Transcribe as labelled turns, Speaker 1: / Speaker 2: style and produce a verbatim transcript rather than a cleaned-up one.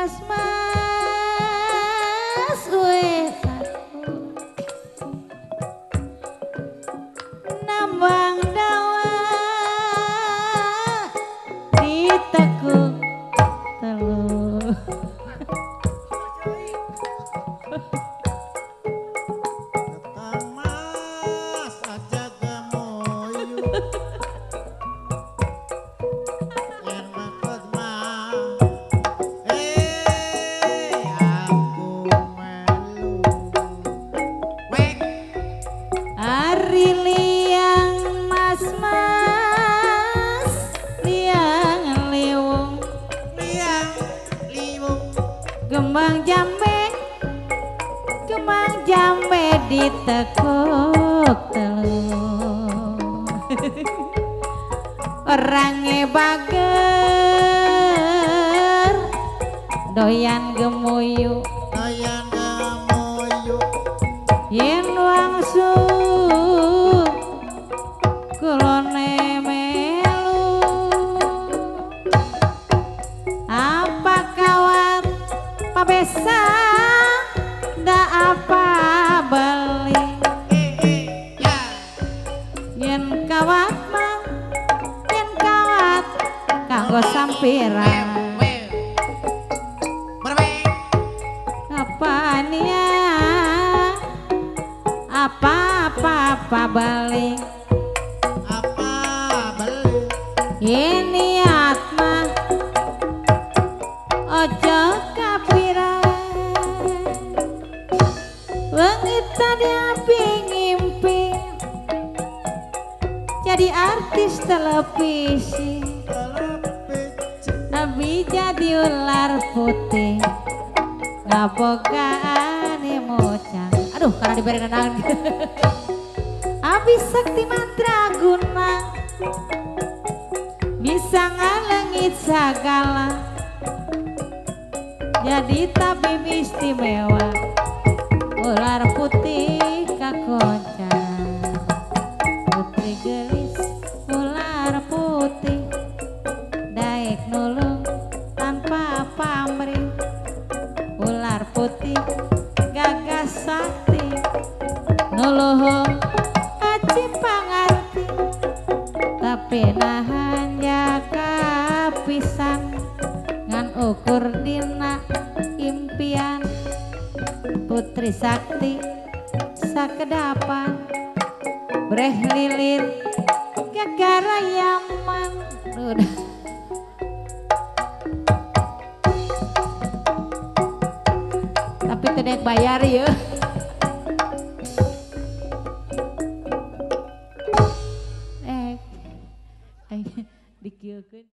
Speaker 1: mas-mas weh nambang dawa ditekuk telur Ari liang mas-mas liang liwung
Speaker 2: liang liwung
Speaker 1: kembang jambe kembang jambe ditekuk telur orangnya bager doyan gemuyu
Speaker 2: doyan gemuyu
Speaker 1: yen wangsul kulone melu apa kawat pabesa da apa beli yen kawat mah yen kawat kanggo sampiran apaan ya apa-apa balik
Speaker 2: apa beli
Speaker 1: ini atma ojo kapiran wengi tadi api ngimpi jadi artis televisi abi jadi ular putih ngabogaan emocang aduh karena diberi nenang abis sakti mantra guna bisa ngalengit segala jadi tabib istimewa ular putih kakoncang putri gelis ular putih daek nulung tanpa pamrih ular putih gagas sakti nuluhung aci pangarti tapi nahan jaka pisan ngan ukur dina impian putri sakti sakedapan breh lilin gegara yaman udah tapi tidak bayar ya eh dikieukeun